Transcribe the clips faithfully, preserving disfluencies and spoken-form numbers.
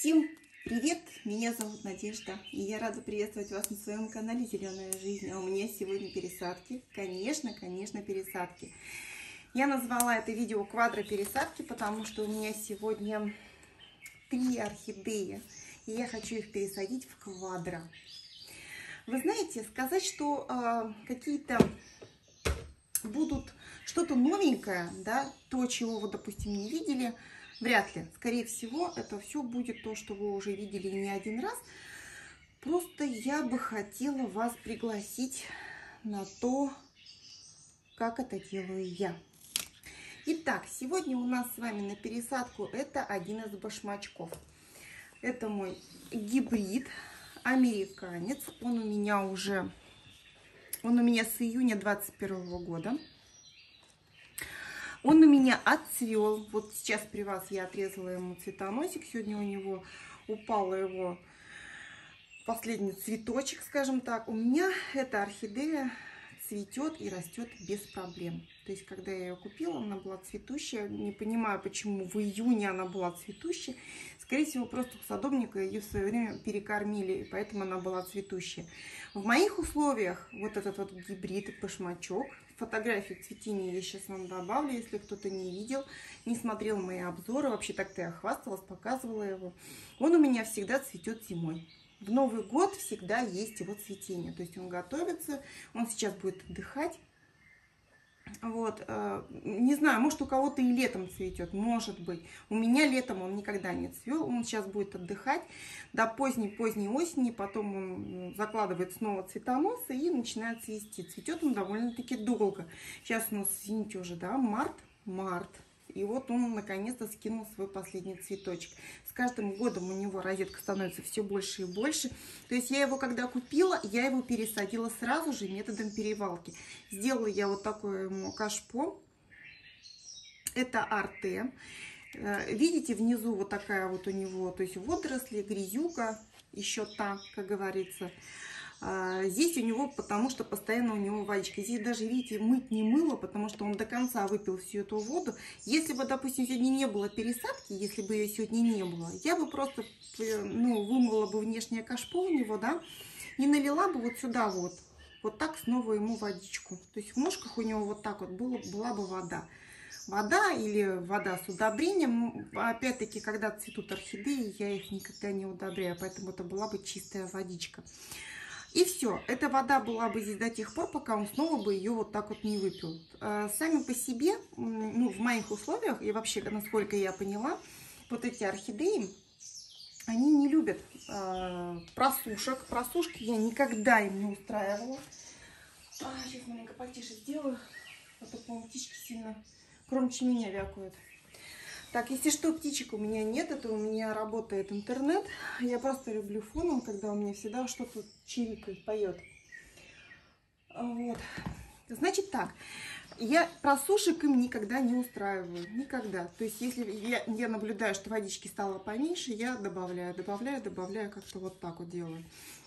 Всем привет! Меня зовут Надежда, и я рада приветствовать вас на своем канале «Зеленая жизнь». А у меня сегодня пересадки. Конечно, конечно, пересадки. Я назвала это видео «Квадро-пересадки», потому что у меня сегодня три орхидеи, и я хочу их пересадить в квадро. Вы знаете, сказать, что э, какие-то будут что-то новенькое, да, то, чего вы, допустим, не видели, вряд ли. Скорее всего, это все будет то, что вы уже видели не один раз. Просто я бы хотела вас пригласить на то, как это делаю я. Итак, сегодня у нас с вами на пересадку это один из башмачков. Это мой гибрид, американец. Он у меня уже, он у меня с июня двадцать первого года. Он у меня отцвел. Вот сейчас при вас я отрезала ему цветоносик. Сегодня у него упал его последний цветочек, скажем так. У меня эта орхидея цветет и растет без проблем. То есть, когда я ее купила, она была цветущая. Не понимаю, почему в июне она была цветущая. Скорее всего, просто у садовника ее в свое время перекормили, и поэтому она была цветущая. В моих условиях вот этот вот гибрид, башмачок, фотографии цветения я сейчас вам добавлю, если кто-то не видел, не смотрел мои обзоры. Вообще так-то я хвасталась, показывала его. Он у меня всегда цветет зимой. В Новый год всегда есть его цветение. То есть он готовится, он сейчас будет отдыхать. Вот, не знаю, может у кого-то и летом цветет, может быть. У меня летом он никогда не цвел, он сейчас будет отдыхать до поздней-поздней осени, потом он закладывает снова цветоносы и начинает цвести. Цветет он довольно-таки долго. Сейчас у нас, извините, уже, да, март, март. И вот он наконец-то скинул свой последний цветочек. С каждым годом у него розетка становится все больше и больше. То есть я его, когда купила, я его пересадила сразу же методом перевалки. Сделала я вот такое ему кашпо. Это арте. Видите, внизу вот такая вот у него, то есть водоросли, грязюка, еще та, как говорится. Здесь у него, потому что постоянно у него водичка. Здесь даже, видите, мыть не мыло, потому что он до конца выпил всю эту воду. Если бы, допустим, сегодня не было пересадки, если бы ее сегодня не было, я бы просто, ну, вымыла бы внешнее кашпо у него, да, и налила бы вот сюда вот, вот так снова ему водичку. То есть в ножках у него вот так вот было, была бы вода. Вода или вода с удобрением. Опять-таки, когда цветут орхидеи, я их никогда не удобряю, поэтому это была бы чистая водичка. И все, эта вода была бы здесь до тех пор, пока он снова бы ее вот так вот не выпил. Сами по себе, ну, в моих условиях, и вообще, насколько я поняла, вот эти орхидеи, они не любят э, просушек. Просушки я никогда им не устраивала. А, сейчас маленько потише сделаю, а то, по-моему, птички сильно громче меня вякают. Так, если что, птичек у меня нет, это у меня работает интернет. Я просто люблю фоном, когда у меня всегда что-то чирикает, поет. Вот. Значит так, я просушек им никогда не устраиваю, никогда. То есть, если я, я наблюдаю, что водички стало поменьше, я добавляю, добавляю, добавляю, как-то вот так вот делаю.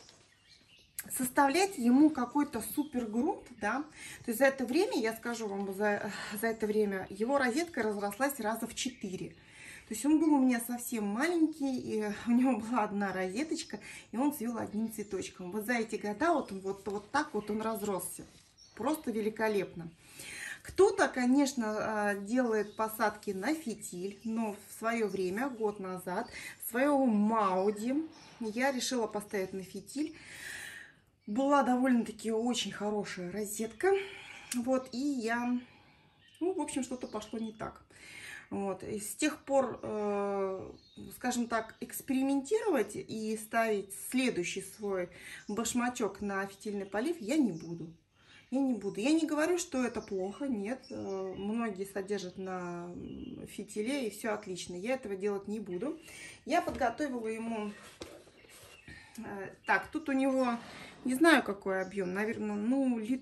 Составлять ему какой-то супер грунт, да, то есть за это время, я скажу вам, за, за это время его розетка разрослась раза в четыре. То есть он был у меня совсем маленький, и у него была одна розеточка, и он цвел одним цветочком. Вот за эти года вот, вот, вот так вот он разросся. Просто великолепно. Кто-то, конечно, делает посадки на фитиль, но в свое время, год назад, своего Мауди я решила поставить на фитиль. Была довольно-таки очень хорошая розетка. Вот, и я, ну, в общем, что-то пошло не так. Вот, и с тех пор, э, скажем так, экспериментировать и ставить следующий свой башмачок на фитильный полив я не буду. Я не буду. Я не говорю, что это плохо, нет. Э, многие содержат на фитиле, и все отлично. Я этого делать не буду. Я подготовила ему... Э, так, тут у него... Не знаю, какой объем, наверное, ну, лит...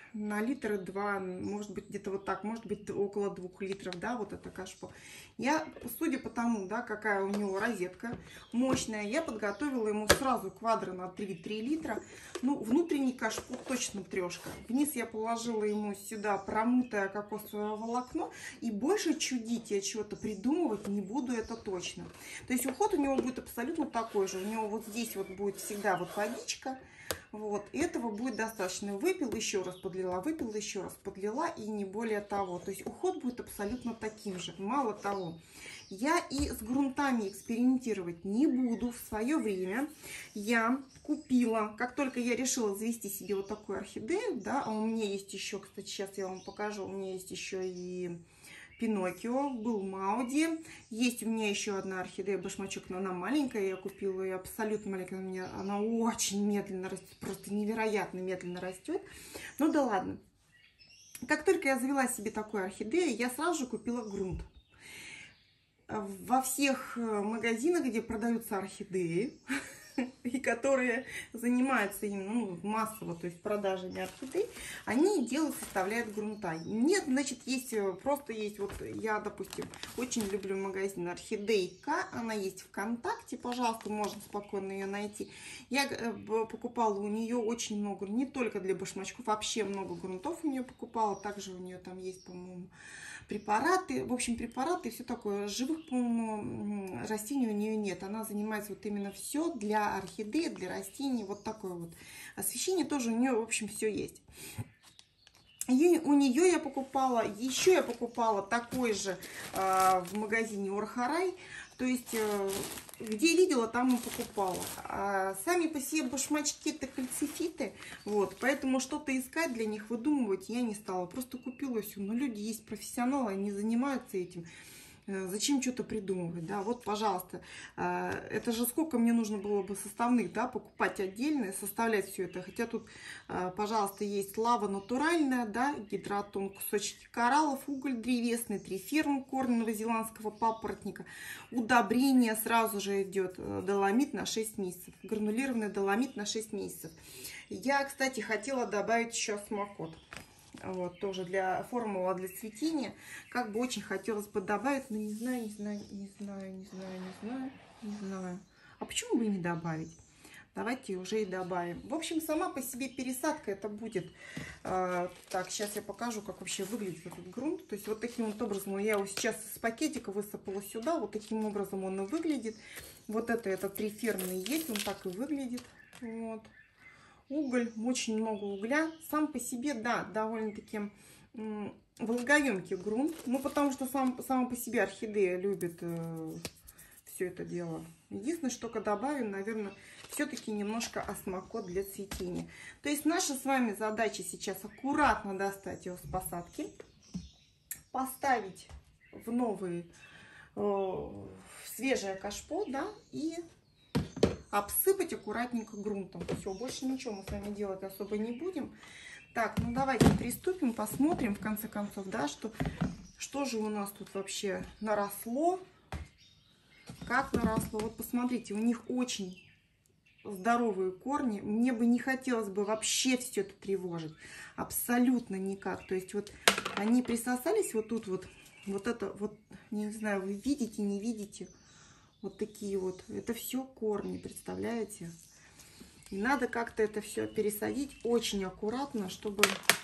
на литр два, может быть, где-то вот так, может быть, около двух литров, да, вот это кашпо. Я, судя по тому, да, какая у него розетка мощная, я подготовила ему сразу квадро на три-три литра. Ну, внутренний кашпо точно трешка. Вниз я положила ему сюда промытое кокосовое волокно, и больше чудить я чего-то придумывать не буду, это точно. То есть уход у него будет абсолютно такой же. У него вот здесь вот будет всегда вот водичка. Вот, этого будет достаточно. Выпил, еще раз подлила, выпил, еще раз подлила, и не более того. То есть уход будет абсолютно таким же. Мало того, я и с грунтами экспериментировать не буду. В свое время я купила, как только я решила завести себе вот такую орхидею, да, а у меня есть еще, кстати, сейчас я вам покажу, у меня есть еще и Пиноккио, был Мауди. Есть у меня еще одна орхидея башмачок, но она маленькая. Я купила ее абсолютно маленькая. У меня она очень медленно растет, просто невероятно медленно растет. Ну да ладно. Как только я завела себе такую орхидею, я сразу же купила грунт. Во всех магазинах, где продаются орхидеи, и которые занимаются именно ну, массово, то есть продажами орхидей, они делают, составляют грунта. Нет, значит, есть, просто есть, вот я, допустим, очень люблю магазин Орхидейка, она есть ВКонтакте, пожалуйста, можно спокойно ее найти. Я покупала у нее очень много, не только для башмачков, вообще много грунтов у нее покупала, также у нее там есть, по-моему, препараты, в общем, препараты и все такое. Живых, по-моему, растений у нее нет. Она занимается вот именно все для орхидеи, для растений, вот такое вот. Освещение тоже у нее, в общем, все есть. И у нее я покупала, еще я покупала такой же э, в магазине Орхарай. То есть, э, где видела, там и покупала. А сами по себе башмачки это кальцифиты. Вот, поэтому что-то искать для них, выдумывать я не стала. Просто купила все. Но люди есть профессионалы, они занимаются этим. Зачем что-то придумывать, да, вот, пожалуйста, это же сколько мне нужно было бы составных, да, покупать отдельно, составлять все это, хотя тут, пожалуйста, есть лава натуральная, да, гидратон, кусочки кораллов, уголь древесный, триферм, корни новозеландского папоротника, удобрение сразу же идет, доломит на шесть месяцев, гранулированный доломит на шесть месяцев. Я, кстати, хотела добавить еще смокот. Вот, тоже для формула для цветения. Как бы очень хотелось бы добавить, но не знаю, не знаю, не знаю, не знаю, не знаю, не знаю. А почему бы и не добавить? Давайте уже и добавим. В общем, сама по себе пересадка это будет. Э, так, сейчас я покажу, как вообще выглядит этот грунт. То есть вот таким вот образом я его сейчас из пакетика высыпала сюда. Вот таким образом он и выглядит. Вот это, это триферный есть, он так и выглядит. Вот. Уголь, очень много угля. Сам по себе, да, довольно-таки влагоемкий грунт. Ну, потому что сам, сама по себе орхидея любит э, все это дело. Единственное, что когда добавим, наверное, все-таки немножко осмокот для цветения. То есть наша с вами задача сейчас аккуратно достать его с посадки, поставить в новые, э, в свежее кашпо, да, и обсыпать аккуратненько грунтом. Все, больше ничего мы с вами делать особо не будем. Так, ну давайте приступим, посмотрим в конце концов, да, что, что же у нас тут вообще наросло. Как наросло. Вот посмотрите, у них очень здоровые корни. Мне бы не хотелось бы вообще все это тревожить. Абсолютно никак. То есть вот они присосались вот тут вот. Вот это вот, не знаю, вы видите, не видите. Вот такие вот. Это все корни, представляете? И надо как-то это все пересадить очень аккуратно, чтобы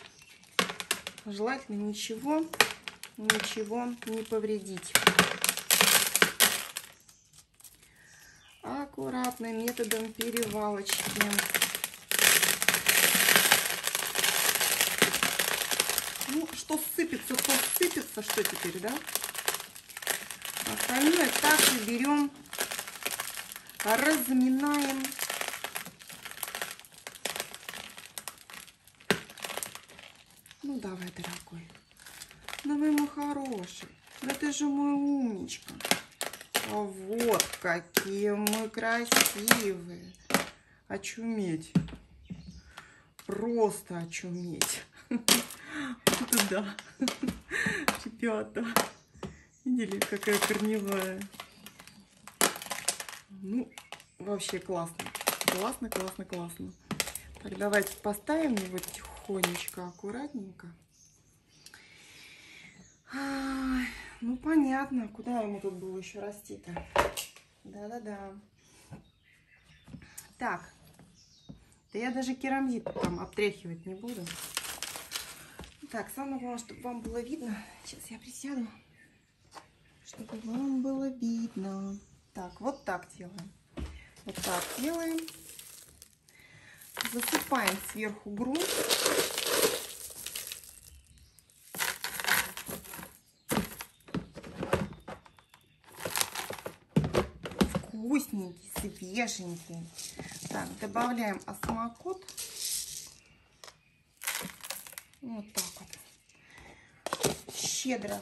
желательно ничего, ничего не повредить. Аккуратно, методом перевалочки. Ну, что сыпется, то сыпется. Что теперь, да? Остальное также берем, разминаем. Ну, давай, дорогой. Давай, мой хороший. Да ты же мой умничка. А вот какие мы красивые. Очуметь. Просто очуметь. Вот да. Ребята. Видели, какая корневая? Ну, вообще классно. Классно, классно, классно. Так, давайте поставим его тихонько. тихонечко, аккуратненько. Ай, ну понятно, куда ему тут было еще расти-то. Да-да-да. Так, да я даже керамзит там обтряхивать не буду. Так, самое главное, чтобы вам было видно. Сейчас я присяду, чтобы вам было видно. Так, вот так делаем. Вот так делаем. Засыпаем сверху грунт. Вкусненький, свеженький. Так, добавляем осмокот. Вот так вот. Щедро.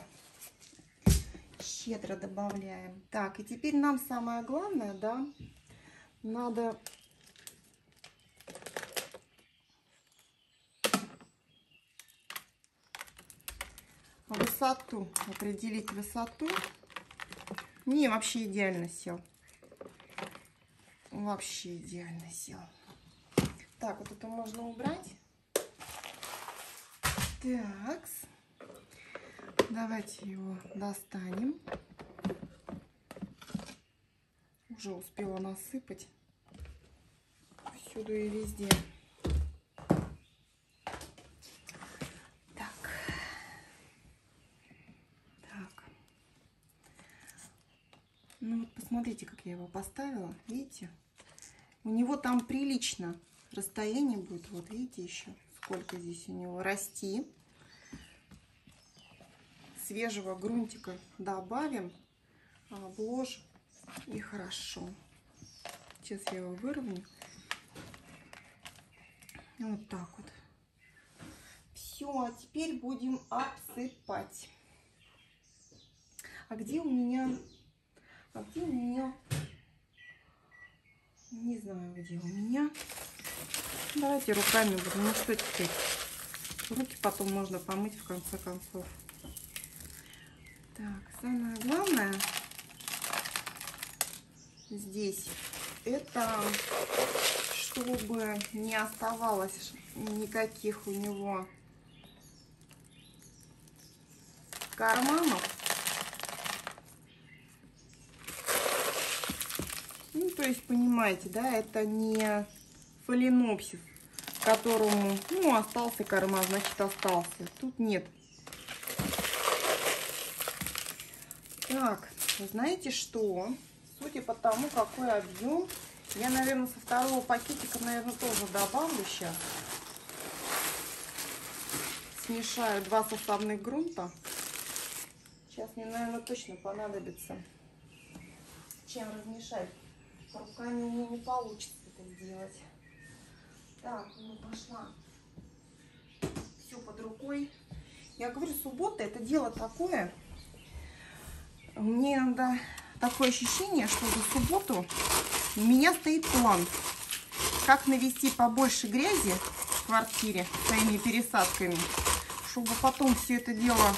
Щедро добавляем. Так, и теперь нам самое главное, да, надо высоту, определить высоту. Не, вообще идеально сел. Вообще идеально сел. Так, вот это можно убрать. Так, давайте его достанем. Уже успела насыпать всюду и везде. Так. Так. Ну вот посмотрите, как я его поставила. Видите? У него там прилично расстояние будет. Вот видите еще, сколько здесь у него расти. Свежего грунтика добавим, обложим, и хорошо. Сейчас я его выровняю. Вот так вот. Все, а теперь будем обсыпать. А где у меня... А где у меня... Не знаю, где у меня. Давайте руками будем. Ну что теперь? Руки потом можно помыть в конце концов. Так, самое главное здесь это, чтобы не оставалось никаких у него карманов. Ну, то есть, понимаете, да, это не фаленопсис, которому, ну, остался карман, значит, остался. Тут нет. Так, знаете что? Судя по тому, какой объем, я, наверное, со второго пакетика, наверное, тоже добавлю сейчас. Смешаю два составных грунта. Сейчас мне, наверное, точно понадобится чем размешать. Руками у меня не получится это сделать. Так, ну пошла. Все под рукой. Я говорю, суббота это дело такое. Мне иногда такое ощущение, что за субботу у меня стоит план, как навести побольше грязи в квартире своими пересадками, чтобы потом все это дело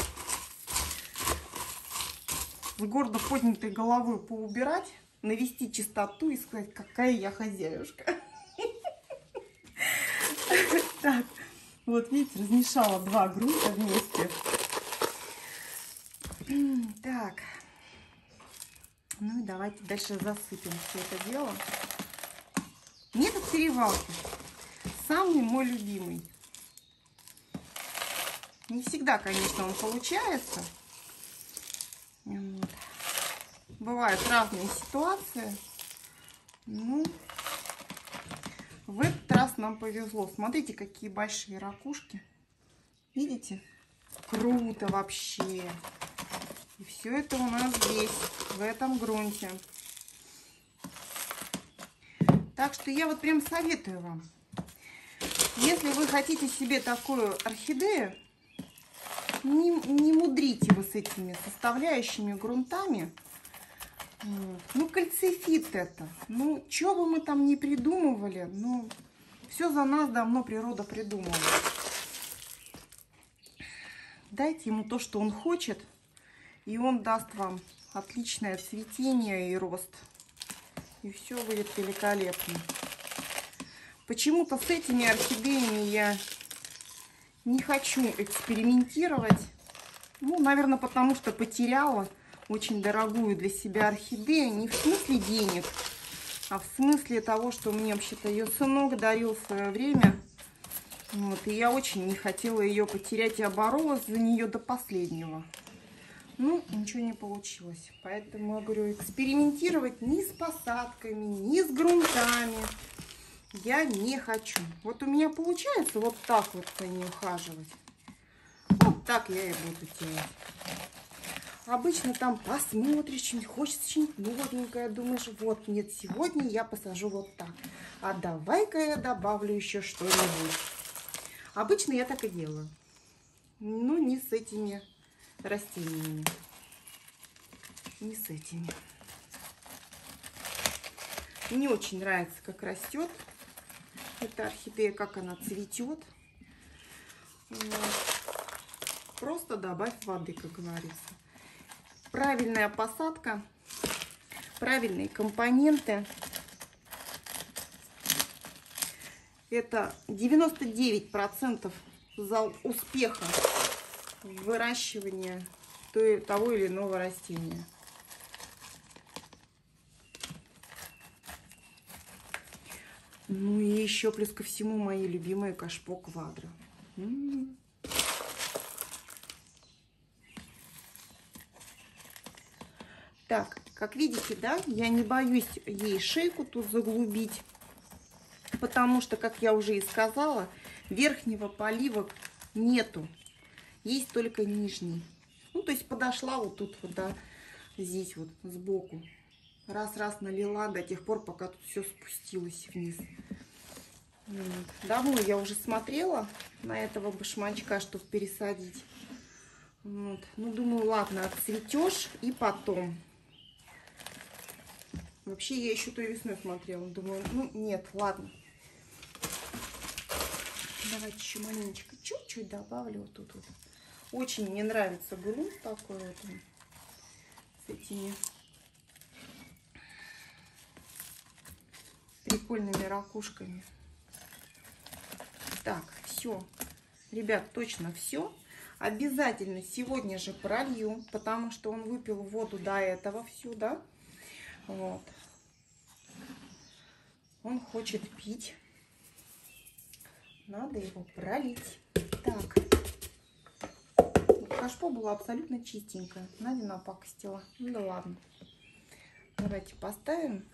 с гордо поднятой головой поубирать, навести чистоту и сказать, какая я хозяюшка. Так, вот видите, размешала два грунта вместе. Так. Ну и давайте дальше засыпем все это дело. Метод перевалки. Самый мой любимый. Не всегда, конечно, он получается. Вот. Бывают разные ситуации. Ну, в этот раз нам повезло. Смотрите, какие большие ракушки. Видите? Круто вообще. И все это у нас здесь, в этом грунте. Так что я вот прям советую вам. Если вы хотите себе такую орхидею, не, не мудрите вы с этими составляющими грунтами. Ну, кальцифит это. Ну, что бы мы там ни придумывали, ну, все за нас давно природа придумала. Дайте ему то, что он хочет, и он даст вам отличное цветение и рост. И все будет великолепно. Почему-то с этими орхидеями я Не хочу экспериментировать. Ну, наверное, потому что потеряла очень дорогую для себя орхидею. Не в смысле денег, а в смысле того, что мне вообще-то ее сынок дарил в свое время. Вот, и я очень не хотела ее потерять. Я боролась за нее до последнего. Ну, ничего не получилось. Поэтому я говорю, экспериментировать ни с посадками, ни с грунтами я не хочу. Вот у меня получается вот так вот за ней ухаживать. Вот так я и буду делать. Обычно там посмотришь, что-нибудь хочется, что-нибудь новенькое. Думаешь, вот, нет, сегодня я посажу вот так. А давай-ка я добавлю еще что-нибудь. Обычно я так и делаю. Ну, не с этими растениями. Не с этими. Мне очень нравится, как растет эта орхидея, как она цветет. Вот. Просто добавь воды, как говорится. Правильная посадка, правильные компоненты. Это девяносто девять процентов успеха выращивания того или иного растения. Ну и еще плюс ко всему мои любимые кашпо квадро. М-м-м. Так, как видите, да, я не боюсь ей шейку тут заглубить, потому что, как я уже и сказала, верхнего полива нету, есть только нижний. Ну, то есть подошла вот тут вот, да, здесь вот сбоку. Раз-раз налила до тех пор, пока тут все спустилось вниз. Давно я уже смотрела на этого башмачка, чтобы пересадить. Вот. Ну, думаю, ладно, отцветешь и потом. Вообще, я еще той весной смотрела. Думаю, ну, нет, ладно. Давайте еще маленечко, чуть-чуть добавлю вот тут вот. Очень мне нравится грунт такой вот. С этими прикольными ракушками. Так, все. Ребят, точно все. Обязательно сегодня же пролью, потому что он выпил воду до этого всю, да? Вот. Он хочет пить. Надо его пролить. Так. Кашпо было абсолютно чистенькое. Надя напакостила. Ну да ладно. Давайте поставим.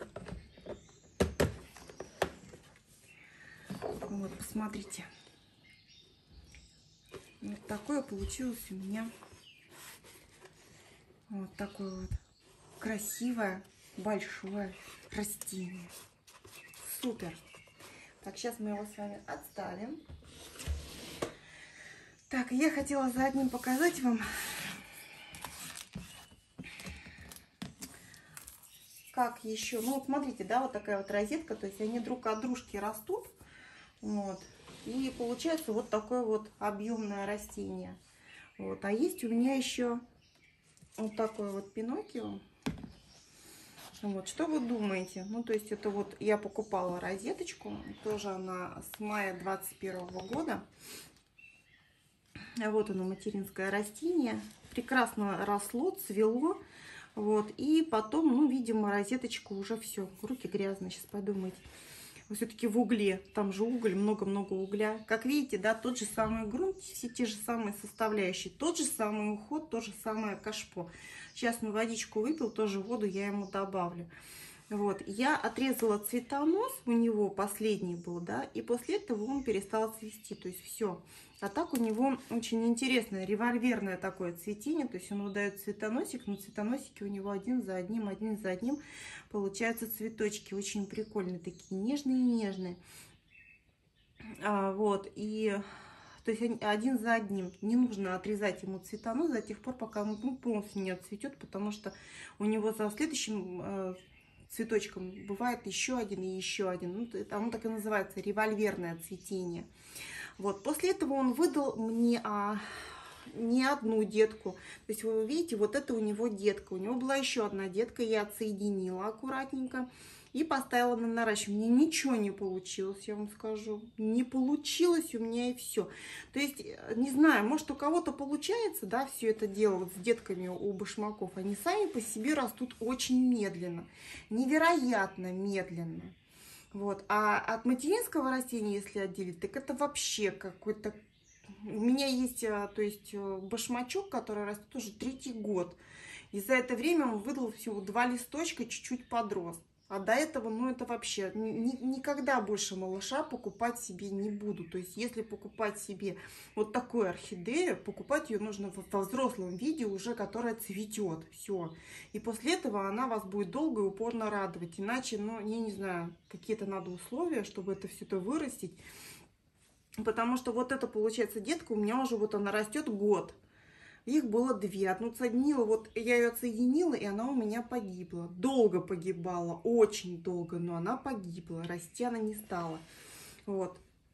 Вот, посмотрите. Вот такое получилось у меня. Вот такое вот красивое, большое растение. Супер. Так, сейчас мы его с вами отставим. Так, я хотела за одним показать вам, как еще. Ну, вот смотрите, да, вот такая вот розетка, то есть они друг от дружки растут. Вот. И получается вот такое вот объемное растение. Вот. А есть у меня еще вот такой вот Пиноккио. Вот, что вы думаете? Ну, то есть это вот я покупала розеточку, тоже она с мая двадцать первого года. Вот оно, материнское растение. Прекрасно росло, цвело. Вот, и потом, ну, видимо, розеточка уже все. Руки грязные, сейчас подумайте. Все-таки в угле, там же уголь, много-много угля. Как видите, да, тот же самый грунт, все те же самые составляющие, тот же самый уход, то же самое кашпо. Сейчас мы водичку выпил, тоже воду я ему добавлю. Вот, я отрезала цветонос, у него последний был, да, и после этого он перестал цвести, то есть все. А так у него очень интересное револьверное такое цветение, то есть он выдает цветоносик, но цветоносики у него один за одним, один за одним получаются цветочки, очень прикольные, такие нежные-нежные. А, вот, и то есть один за одним, не нужно отрезать ему цветонос до тех пор, пока он, ну, полностью не отцветет, потому что у него за следующим э, цветочком бывает еще один и еще один, ну, оно так и называется, револьверное цветение. Вот, после этого он выдал мне а, не одну детку. То есть вы видите, вот это у него детка. У него была еще одна детка, я отсоединила аккуратненько и поставила на наращивание. Мне ничего не получилось, я вам скажу. Не получилось у меня и все. То есть, не знаю, может у кого-то получается, да, все это дело вот с детками у башмаков. Они сами по себе растут очень медленно. Невероятно медленно. Вот. А от материнского растения, если отделить, так это вообще какой-то... У меня есть, то есть, башмачок, который растет уже третий год. И за это время он выдал всего два листочка, чуть-чуть подрос. А до этого, ну, это вообще ни, никогда больше малыша покупать себе не буду. То есть, если покупать себе вот такую орхидею, покупать ее нужно во взрослом виде уже, которая цветет. Все. И после этого она вас будет долго и упорно радовать. Иначе, ну, я не знаю, какие-то надо условия, чтобы это все это вырастить. Потому что вот это, получается, детка у меня уже вот она растет год. Их было две. Одну соединила, вот я ее отсоединила, и она у меня погибла. Долго погибала, очень долго, но она погибла. Расти она не стала. Вот.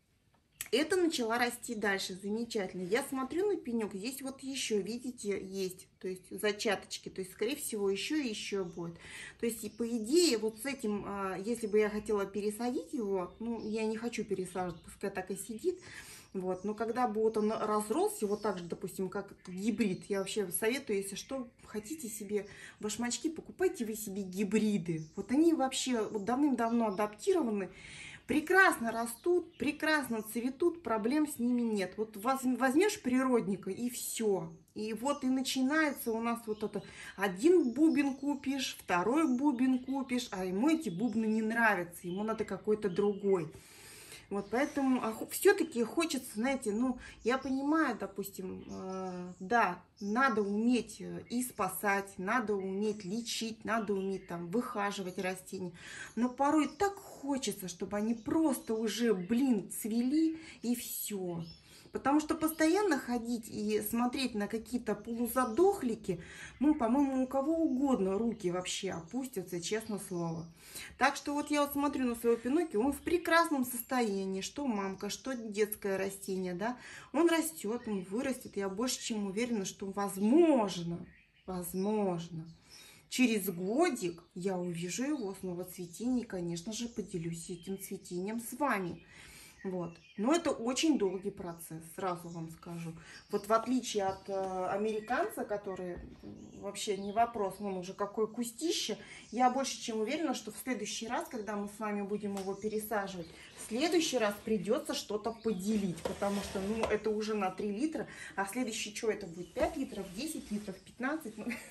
Это начала расти дальше, замечательно. Я смотрю на пенек, здесь вот еще, видите, есть, то есть зачаточки, то есть, скорее всего, еще и еще будет. То есть, и по идее, вот с этим, если бы я хотела пересадить его, ну, я не хочу пересаживать, пускай так и сидит. Вот, но когда бы вот он разросся, вот так же, допустим, как гибрид, я вообще советую, если что, хотите себе башмачки, покупайте вы себе гибриды. Вот они вообще вот давным-давно адаптированы, прекрасно растут, прекрасно цветут, проблем с ними нет. Вот возьмешь природника и все. И вот и начинается у нас вот это, один бубен купишь, второй бубен купишь, а ему эти бубны не нравятся, ему надо какой-то другой. Вот поэтому а, все-таки хочется, знаете, ну, я понимаю, допустим, э, да, надо уметь и спасать, надо уметь лечить, надо уметь там выхаживать растения, но порой так хочется, чтобы они просто уже, блин, цвели и все. Потому что постоянно ходить и смотреть на какие-то полузадохлики, ну, по-моему, у кого угодно руки вообще опустятся, честное слово. Так что вот я вот смотрю на своего Пиноккио, он в прекрасном состоянии, что мамка, что детское растение, да. Он растет, он вырастет, я больше чем уверена, что возможно, возможно, через годик я увижу его снова цветение и, конечно же, поделюсь этим цветением с вами. Вот. Но это очень долгий процесс, сразу вам скажу. Вот в отличие от э, американца, который вообще не вопрос, он уже какое кустище, я больше чем уверена, что в следующий раз, когда мы с вами будем его пересаживать, в следующий раз придется что-то поделить, потому что, ну, это уже на три литра, а следующий, что это будет, пять литров, десять литров, пятнадцать,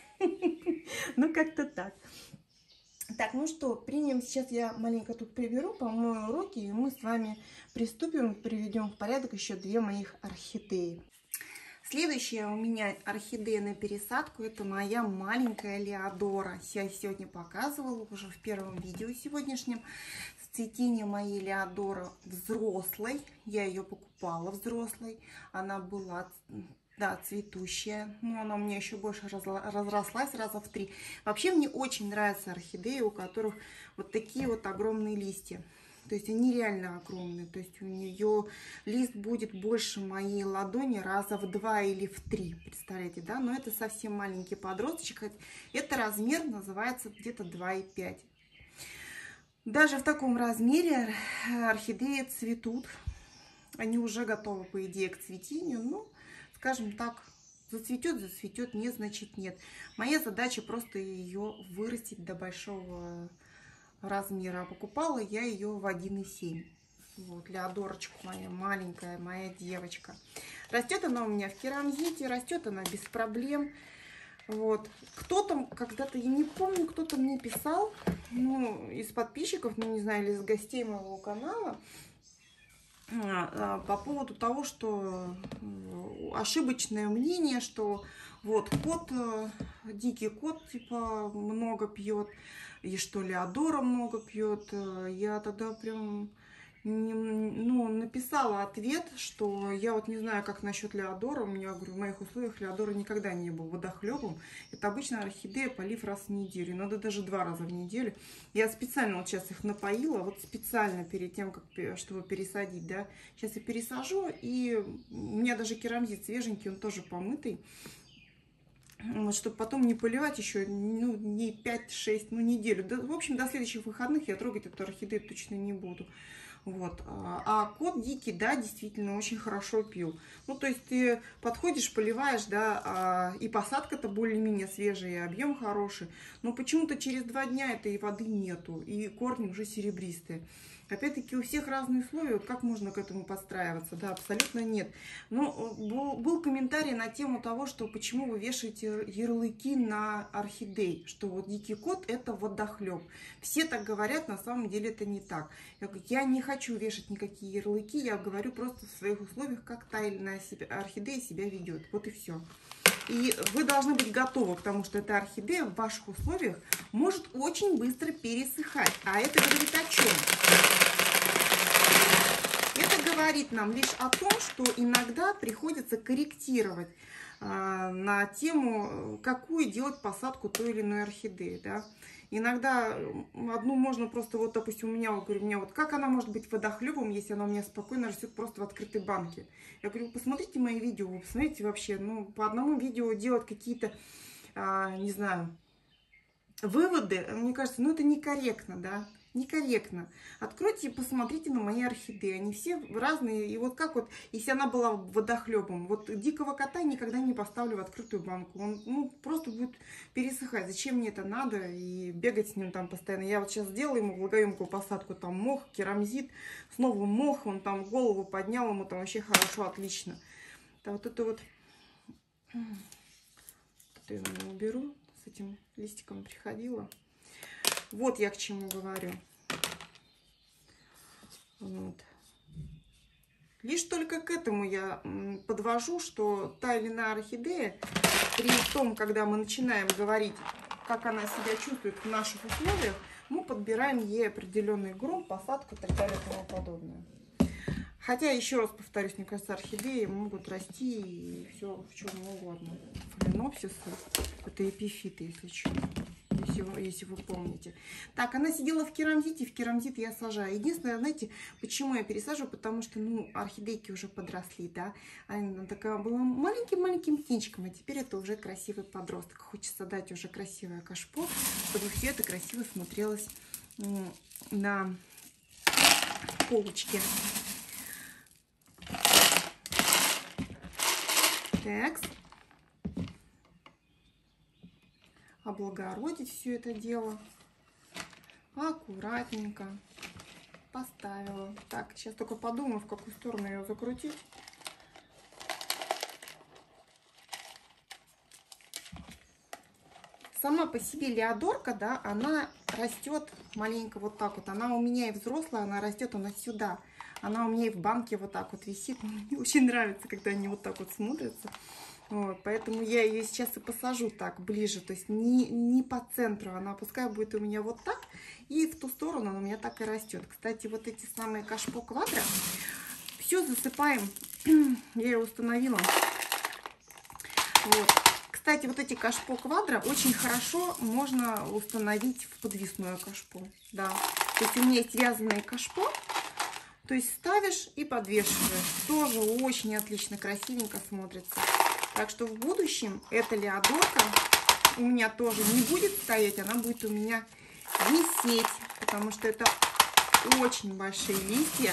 ну, как-то так. Так, ну что, примем, сейчас я маленько тут приберу, помою руки, и мы с вами приступим, приведем в порядок еще две моих орхидеи. Следующая у меня орхидея на пересадку, это моя маленькая Леодора. Я сегодня показывала уже в первом видео сегодняшнем цветение моей Леодора взрослой. Я ее покупала взрослой, она была... Да, цветущая. Но она у меня еще больше разрослась раза в три. Вообще мне очень нравятся орхидеи, у которых вот такие вот огромные листья. То есть они реально огромные. То есть у нее лист будет больше моей ладони раза в два или в три. Представляете, да? Но это совсем маленький подросточек. Это размер называется где-то два и пять. Даже в таком размере орхидеи цветут. Они уже готовы, по идее, к цветению. Но, скажем так, зацветет, зацветет, не значит нет. Моя задача просто ее вырастить до большого размера. А покупала я ее в один и семь. Вот, Леодорочка моя маленькая, моя девочка. Растет она у меня в керамзите, растет она без проблем. Вот. Кто-то, когда-то, я не помню, кто-то мне писал, ну, из подписчиков, ну, не знаю, или из гостей моего канала, по поводу того, что ошибочное мнение, что вот кот, дикий кот, типа, много пьет, и что Леодора много пьет. Я тогда прям ну, написала ответ, что я вот не знаю, как насчет Леодора. У меня, говорю, в моих условиях Леодора никогда не был водохлебом. Это обычно орхидея, полив раз в неделю. Надо даже два раза в неделю. Я специально вот сейчас их напоила, вот специально перед тем, как, чтобы пересадить, да. Сейчас я пересажу, и у меня даже керамзит свеженький, он тоже помытый. Вот, чтобы потом не поливать еще, ну, не пять-шесть, ну, неделю. Да, в общем, до следующих выходных я трогать эту орхидею точно не буду. Вот. А кот дикий, да, действительно очень хорошо пил. Ну, то есть ты подходишь, поливаешь, да, и посадка-то более-менее свежая, и объем хороший. Но почему-то через два дня этой воды нету, и корни уже серебристые. Опять-таки у всех разные условия, вот как можно к этому подстраиваться? Да, абсолютно нет. Но был, был комментарий на тему того, что почему вы вешаете ярлыки на орхидей, что вот дикий кот это водохлеб. Все так говорят, на самом деле это не так. Я, я не хочу вешать никакие ярлыки, я говорю просто в своих условиях, как та или иная орхидея себя ведет. Вот и все. И вы должны быть готовы к тому, что эта орхидея в ваших условиях может очень быстро пересыхать. А это говорит о чем? Это говорит нам лишь о том, что иногда приходится корректировать а, на тему, какую делать посадку той или иной орхидеи. Да? Иногда одну можно просто, вот, допустим, у меня, вот, говорю, у меня вот как она может быть водохлебом, если она у меня спокойно растет просто в открытой банке. Я говорю, посмотрите мои видео, вы посмотрите вообще, ну, по одному видео делать какие-то, а, не знаю, выводы, мне кажется, ну, это некорректно, да, некорректно. Откройте и посмотрите на мои орхидеи, они все разные, и вот как вот, если она была водохлебом, вот дикого кота никогда не поставлю в открытую банку, он, ну, просто будет пересыхать, зачем мне это надо, и бегать с ним там постоянно. Я вот сейчас сделала ему влагоемкую посадку, там мох, керамзит, снова мох, он там голову поднял, ему там вообще хорошо, отлично. Да, вот это вот, это я уберу, с этим листиком приходила. Вот я к чему говорю. Вот. Лишь только к этому я подвожу, что та или иная орхидея, при том, когда мы начинаем говорить, как она себя чувствует в наших условиях, мы подбираем ей определенный грунт, посадку и так далее и тому подобное. Хотя, еще раз повторюсь, мне кажется, орхидеи могут расти и все в чем угодно. Фаленопсисы, это эпифиты, если что. Если вы, если вы помните. Так, она сидела в керамзите, в керамзит я сажаю. Единственное, знаете, почему я пересаживаю? Потому что, ну, орхидейки уже подросли, да. Она такая была маленьким-маленьким птенчиком, а теперь это уже красивый подросток. Хочется дать уже красивое кашпо, чтобы все это красиво смотрелось на полочке. Так. Облагородить все это дело. Аккуратненько поставила. Так, сейчас только подумаю, в какую сторону ее закрутить. Сама по себе леодорка, да, она растет маленько вот так вот. Она у меня и взрослая, она растет, она сюда. Она у меня и в банке вот так вот висит. Мне очень нравится, когда они вот так вот смотрятся. Вот, поэтому я ее сейчас и посажу так ближе, то есть не, не по центру, она пускай будет у меня вот так, и в ту сторону она у меня так и растет. Кстати, вот эти самые кашпо квадро, все засыпаем, я ее установила. Вот. Кстати, вот эти кашпо квадро очень хорошо можно установить в подвесное кашпо, да. То есть у меня есть вязаные кашпо, то есть ставишь и подвешиваешь, тоже очень отлично, красивенько смотрится. Так что в будущем эта леодорка у меня тоже не будет стоять, она будет у меня висеть, потому что это очень большие листья.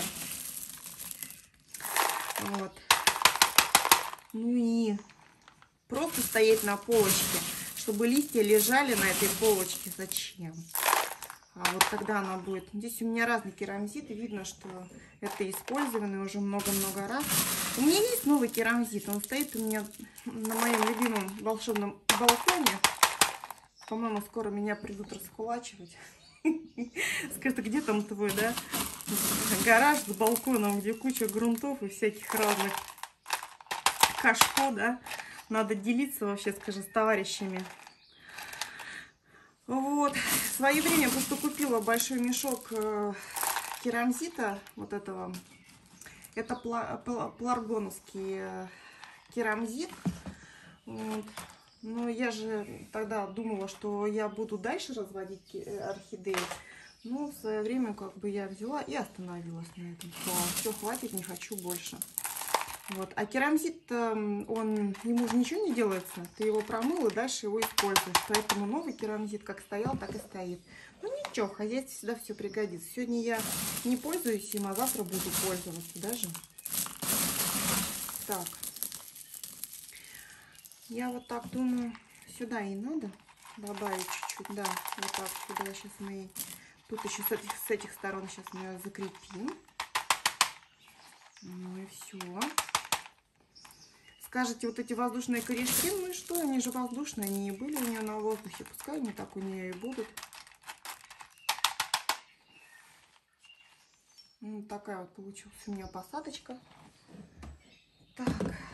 Вот. Ну и просто стоять на полочке, чтобы листья лежали на этой полочке. Зачем? А вот тогда она будет... Здесь у меня разные керамзиты. Видно, что это использованный уже много-много раз. У меня есть новый керамзит. Он стоит у меня на моем любимом волшебном балконе. По-моему, скоро меня придут раскулачивать. Скажут, где там твой, да? Гараж с балконом, где куча грунтов и всяких разных кашпо, да? Надо делиться вообще, скажи, с товарищами. Вот. В свое время просто купила большой мешок керамзита вот этого. Это пеларгоновский керамзит. Вот. Но я же тогда думала, что я буду дальше разводить орхидеи. Но в свое время как бы я взяла и остановилась на этом. Все, хватит, не хочу больше. Вот. А керамзит, он, ему же ничего не делается. Ты его промыл и дальше его используешь. Поэтому новый керамзит как стоял, так и стоит. Ну ничего, в хозяйстве всегда все пригодится. Сегодня я не пользуюсь им, а завтра буду пользоваться даже. Так. Я вот так думаю, сюда и надо добавить чуть-чуть. Да, вот так сюда сейчас мы... Тут еще с этих, с этих сторон сейчас мы ее закрепим. Ну и все. Скажете, вот эти воздушные корешки, ну и что, они же воздушные, они не были у нее на воздухе. Пускай они так у нее и будут. Ну, такая вот получилась у меня посадочка. Так.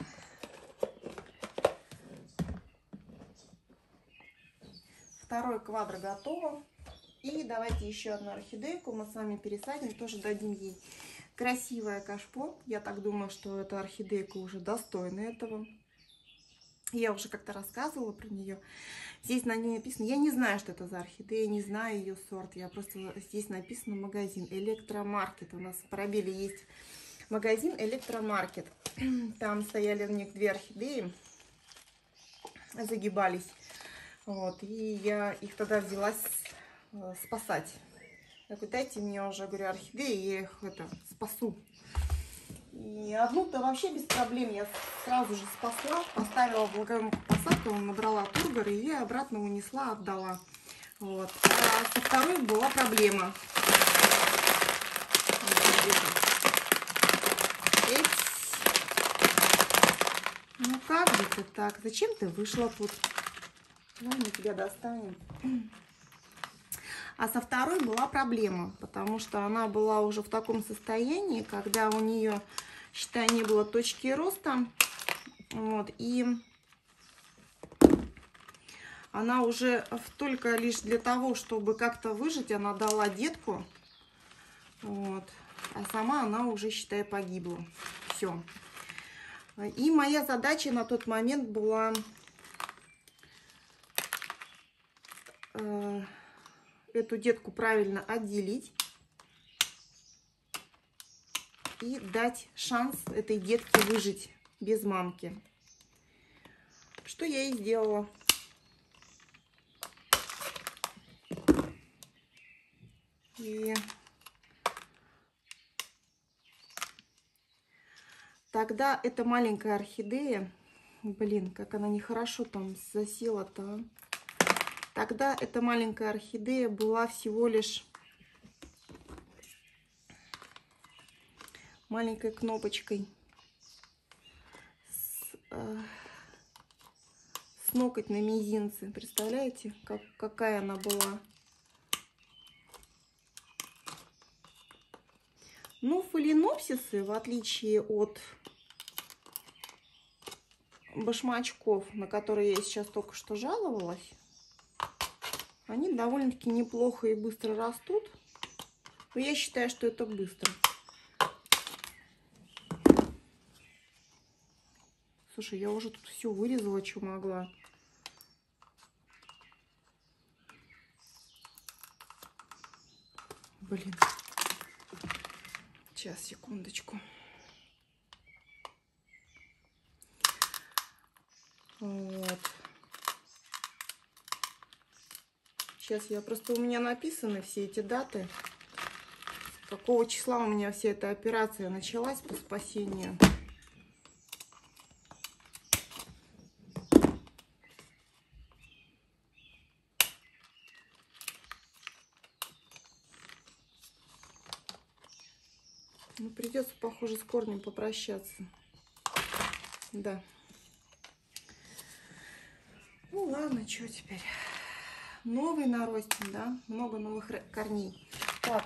Второй квадро готово. И давайте еще одну орхидейку мы с вами пересадим, тоже дадим ей красивое кашпо. Я так думаю, что эта орхидейка уже достойна этого. Я уже как-то рассказывала про нее. Здесь на ней написано, я не знаю, что это за орхидея, не знаю ее сорт. Я просто, здесь написано магазин Электромаркет. У нас в пробеле есть магазин Электромаркет. Там стояли у них две орхидеи, загибались. Вот, и я их тогда взялась спасать. Я говорю, дайте мне уже, говорю, орхидеи, я их это, спасу. И одну-то вообще без проблем я сразу же спасла, поставила в благовую посадку, набрала тургор и я обратно унесла, отдала. Вот. А со второй была проблема. Ну как же ты так? Зачем ты вышла тут? Давай мы тебя достанем. А со второй была проблема, потому что она была уже в таком состоянии, когда у нее, считай, не было точки роста. Вот, и она уже только лишь для того, чтобы как-то выжить, она дала детку. Вот, а сама она уже, считай, погибла. Все. И моя задача на тот момент была... Э эту детку правильно отделить и дать шанс этой детке выжить без мамки. Что я и сделала. И тогда эта маленькая орхидея, блин, как она нехорошо там засела-то. Тогда эта маленькая орхидея была всего лишь маленькой кнопочкой с, э, с ноготь на мизинце. Представляете, как, какая она была? Ну, фаленопсисы, в отличие от башмачков, на которые я сейчас только что жаловалась, они довольно-таки неплохо и быстро растут. Но я считаю, что это быстро. Слушай, я уже тут все вырезала, что могла. Блин. Сейчас, секундочку. Вот. Сейчас я просто, у меня написаны все эти даты, какого числа у меня вся эта операция началась по спасению. Ну, придется, похоже, с корнем попрощаться. Да. Ну ладно, что теперь? Новый наростим, да? Много новых корней. Так.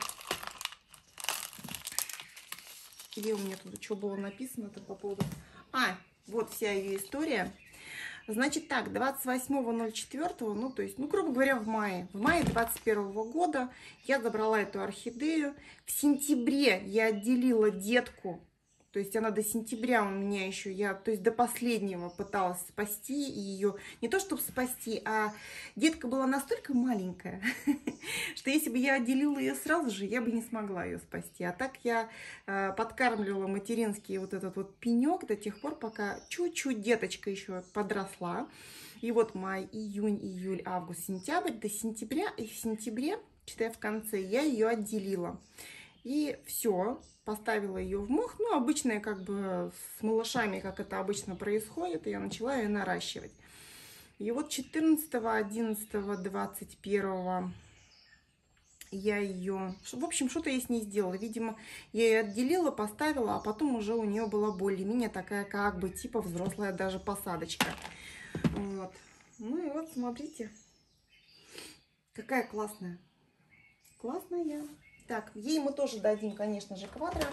Где у меня тут, что было написано-то по поводу... А, вот вся ее история. Значит так, двадцать восьмого ноль четвёртого, ну то есть, ну грубо говоря, в мае, в мае двадцать первого года я забрала эту орхидею. В сентябре я отделила детку, то есть она до сентября у меня еще, я, то есть до последнего пыталась спасти ее, не то чтобы спасти, а детка была настолько маленькая, что если бы я отделила ее сразу же, я бы не смогла ее спасти. А так я э, подкармливала материнский вот этот вот пенек до тех пор, пока чуть-чуть деточка еще подросла. И вот май, июнь, июль, август, сентябрь, до сентября, и в сентябре, считай, в конце, я ее отделила. И все, поставила ее в мох, ну, обычная, как бы, с малышами, как это обычно происходит, и я начала ее наращивать. И вот четырнадцатого, одиннадцатого, двадцать первого я ее, в общем, что-то я с ней сделала. Видимо, я ее отделила, поставила, а потом уже у нее была более-менее такая, как бы, типа взрослая даже посадочка. Вот. Ну и вот, смотрите, какая классная. Классная. Так, ей мы тоже дадим, конечно же, квадро.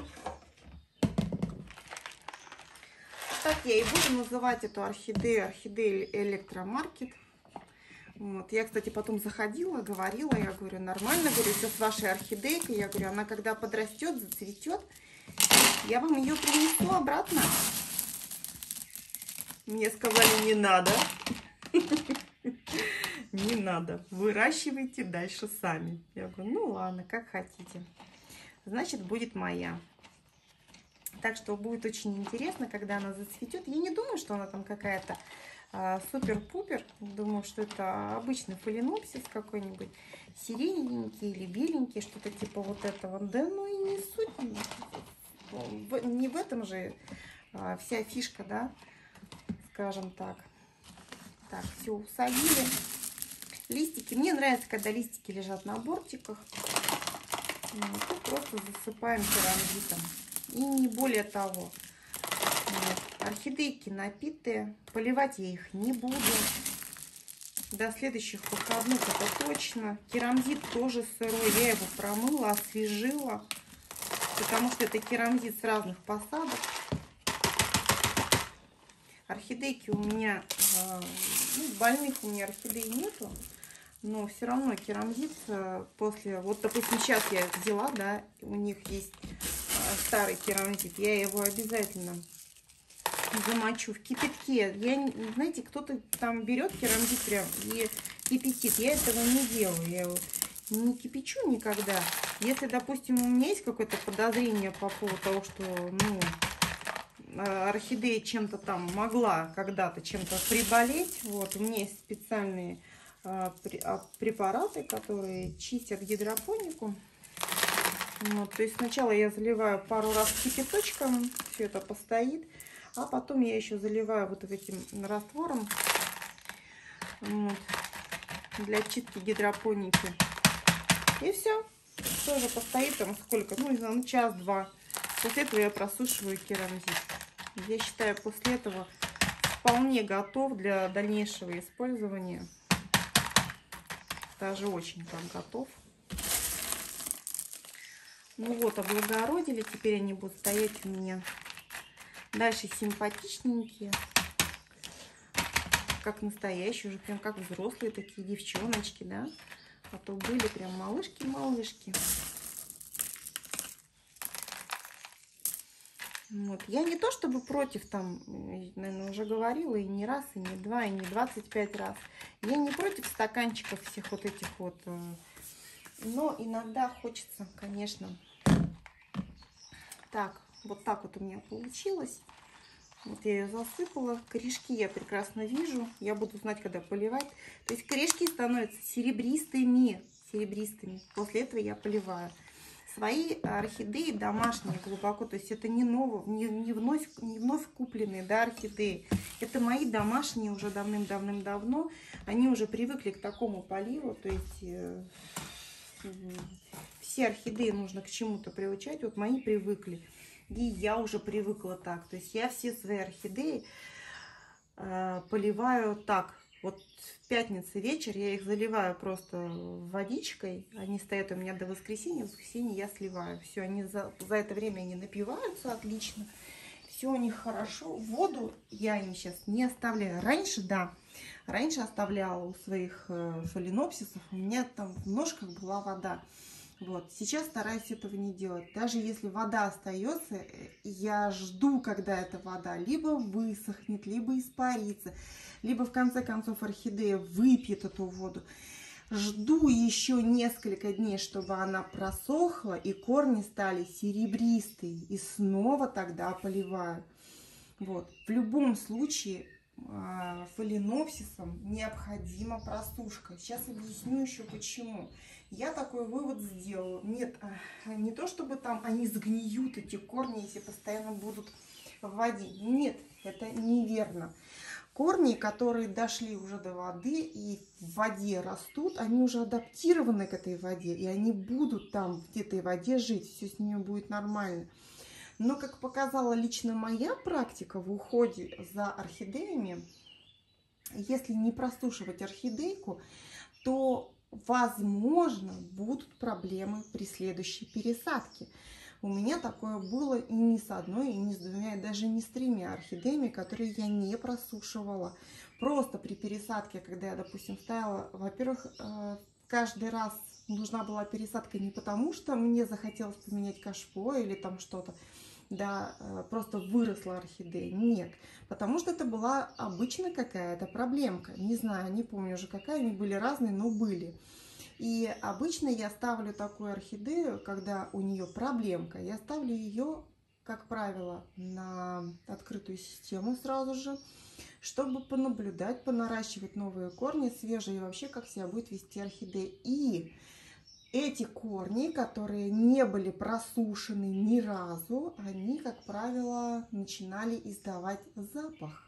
Так я и буду называть эту орхидею, орхидея Электромаркет. Вот. Я, кстати, потом заходила, говорила, я говорю, нормально, говорю, все с вашей орхидейкой. Я говорю, она когда подрастет, зацветет, я вам ее принесу обратно. Мне сказали, не надо. Не надо, выращивайте дальше сами. Я говорю, ну ладно, как хотите. Значит, будет моя. Так что будет очень интересно, когда она зацветет. Я не думаю, что она там какая-то а, супер-пупер. Думаю, что это обычный фаленопсис какой-нибудь. Сиреневенький или беленький, что-то типа вот этого. Да ну и не суть. В, не в этом же а, вся фишка, да, скажем так. Так, все, усадили. Листики. Мне нравится, когда листики лежат на бортиках. Вот, и просто засыпаем керамзитом. И не более того. Вот. Орхидейки напитые. Поливать я их не буду. До следующих выходных это точно. Керамзит тоже сырой. Я его промыла, освежила. Потому что это керамзит с разных посадок. Орхидейки у меня... Ну, больных у меня орхидей нету. Но все равно керамзит после... Вот, допустим, сейчас я взяла, да, у них есть старый керамзит. Я его обязательно замочу в кипятке. Я, знаете, кто-то там берет керамзит прям и кипятит. Я этого не делаю. Я его не кипячу никогда. Если, допустим, у меня есть какое-то подозрение по поводу того, что, ну, орхидея чем-то там могла когда-то чем-то приболеть, вот, у меня есть специальные препараты, которые чистят гидропонику. Вот, то есть сначала я заливаю пару раз кипяточком, все это постоит, а потом я еще заливаю вот этим раствором, вот, для чистки гидропоники. И все, тоже постоит там сколько, ну, не знаю, ну, час-два. После этого я просушиваю керамзит. Я считаю, после этого вполне готов для дальнейшего использования. Даже очень там готов. Ну вот, облагородили. Теперь они будут стоять у меня дальше симпатичненькие. Как настоящие, уже прям как взрослые такие девчоночки, да. А то были прям малышки-малышки. Вот. Я не то чтобы против, там, наверное, уже говорила и не раз, и не два, и не двадцать пять раз. Я не против стаканчиков всех вот этих вот. Но иногда хочется, конечно. Так, вот так вот у меня получилось. Вот я ее засыпала. Корешки я прекрасно вижу. Я буду знать, когда поливать. То есть корешки становятся серебристыми. Серебристыми. После этого я поливаю. Свои орхидеи домашние глубоко, то есть это не новые, не, не, вновь, не вновь купленные, да, орхидеи. Это мои домашние уже давным-давным-давно. Они уже привыкли к такому поливу, то есть э, э, все орхидеи нужно к чему-то приучать. Вот мои привыкли. И я уже привыкла так. То есть я все свои орхидеи э, поливаю так. Вот в пятницу вечер я их заливаю просто водичкой. Они стоят у меня до воскресенья. В воскресенье я сливаю. Все, они за, за это время они напиваются отлично. все у них хорошо. Воду я им сейчас не оставляю. Раньше, да, раньше оставляла у своих фаленопсисов. У меня там в ножках была вода. Вот. Сейчас стараюсь этого не делать. Даже если вода остается, я жду, когда эта вода либо высохнет, либо испарится, либо в конце концов орхидея выпьет эту воду. Жду еще несколько дней, чтобы она просохла и корни стали серебристые. И снова тогда поливаю. Вот. В любом случае фаленопсисам необходима просушка. Сейчас объясню еще почему. Я такой вывод сделала. Нет, не то чтобы там они сгниют, эти корни, если постоянно будут в воде. Нет, это неверно. Корни, которые дошли уже до воды и в воде растут, они уже адаптированы к этой воде. И они будут там в этой воде жить. Все с ними будет нормально. Но, как показала лично моя практика в уходе за орхидеями, если не просушивать орхидейку, то, возможно, будут проблемы при следующей пересадке. У меня такое было и не с одной, и не с двумя, и даже не с тремя орхидеями, которые я не просушивала. Просто при пересадке, когда я, допустим, ставила, во-первых, каждый раз нужна была пересадка не потому, что мне захотелось поменять кашпо или там что-то, да, просто выросла орхидея. Нет, потому что это была обычно какая-то проблемка. Не знаю, не помню уже какая, они были разные, но были. И обычно я ставлю такую орхидею, когда у нее проблемка, я ставлю ее, как правило, на открытую систему сразу же, чтобы понаблюдать, понаращивать новые корни, свежие, и вообще, как себя будет вести орхидея. И эти корни, которые не были просушены ни разу, они, как правило, начинали издавать запах.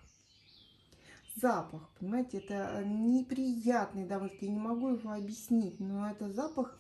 Запах, понимаете, это неприятный, да, вот я не могу его объяснить, но это запах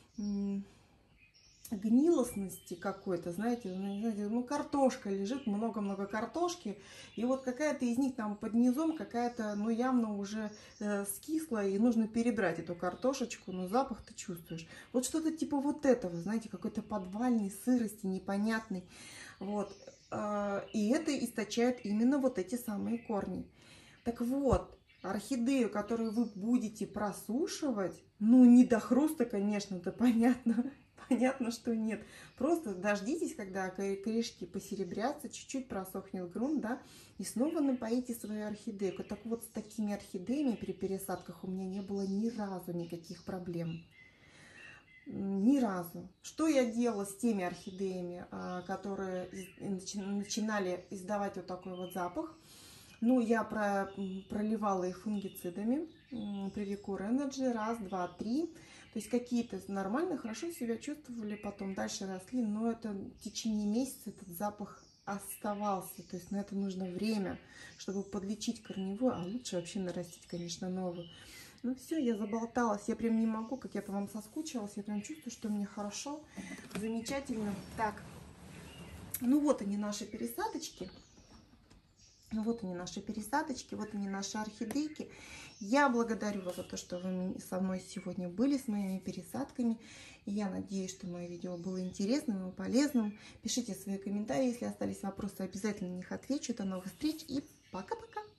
гнилостности какой-то, знаете, знаете, ну картошка лежит, много-много картошки, и вот какая-то из них там под низом какая-то, ну явно уже э, скисла, и нужно перебрать эту картошечку, но запах ты чувствуешь. Вот что-то типа вот этого, знаете, какой-то подвальной сырости, непонятной, вот, э, и это источает именно вот эти самые корни. Так вот, орхидею, которую вы будете просушивать, ну не до хруста, конечно, это понятно, понятно, что нет. Просто дождитесь, когда корешки посеребрятся, чуть-чуть просохнет грунт, да, и снова напоите свою орхидейку. Так вот, с такими орхидеями при пересадках у меня не было ни разу никаких проблем. Ни разу. Что я делала с теми орхидеями, которые начинали издавать вот такой вот запах? Ну, я про, проливала их фунгицидами, Привикур Энерджи, раз, два, три. То есть какие-то нормально, хорошо себя чувствовали, потом дальше росли, но это в течение месяца этот запах оставался. То есть на это нужно время, чтобы подлечить корневую, а лучше вообще нарастить, конечно, новую. Ну все, я заболталась, я прям не могу, как я по вам соскучилась, я прям чувствую, что мне хорошо, замечательно. Так, ну вот они наши пересадочки. Вот они наши пересадочки, вот они наши орхидейки. Я благодарю вас за то, что вы со мной сегодня были, с моими пересадками. И я надеюсь, что мое видео было интересным и полезным. Пишите свои комментарии, если остались вопросы, обязательно на них отвечу. До новых встреч и пока-пока!